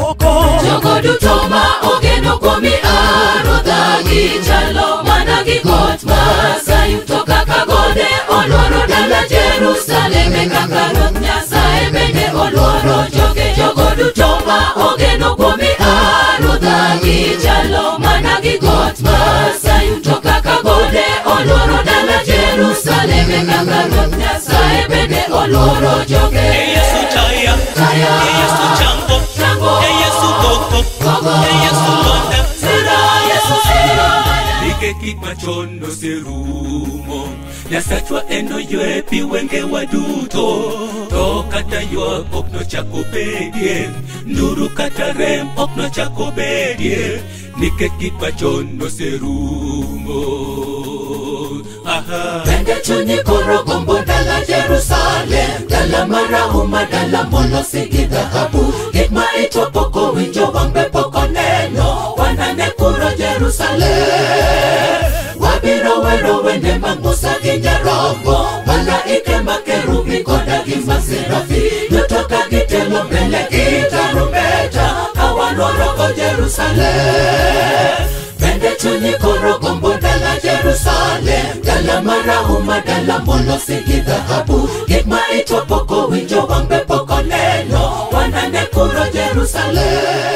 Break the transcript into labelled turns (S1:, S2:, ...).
S1: poko.
S2: Jogo duto ma ogeno kuomi arodhagi chalo mana gi got ma Sayuto kaka gode olworo dala Jerusalem kaka Ruoth Nyasaye bende olworo joge. Jogo duto ma ogeno kuomi arodhagi chalo mana gi got ma Sayuto kaka gode olworo dala Jerusalem kaka Ruoth Nyasaye bende olworo joge.
S1: Yesu taya, Yesu chango, Yesu koko, Yesu londa,
S2: Yesu sira.
S1: Ike kik machon oserumo, Nyasachwa eno ywe pi wenge waduto. To kata ywak ok nochako bedie, nduru kata rem ok nochako bedie, nikech kik machon oserumo.
S2: Bende chunyi koro gombo dala Jerusalem, dala marahuma, dala molosi gi dhahabu. Gik ma ito poko winjo wang be poko neno, wanane kuro Jerusalem. Wabiro wero wende mag Musa gi Nyarombo, malaike ma kerubi koda gi maserafi, duto ka gitelo mbele gi tarumbeta, kawanorogo Jerusalem. Bende chunyi koro gombo dala Jerusalem, dala marahuma, dala molosi gi dhahabu. Gik ma ito poko winjo wang be poko neno, wanane kuro Jerusalem.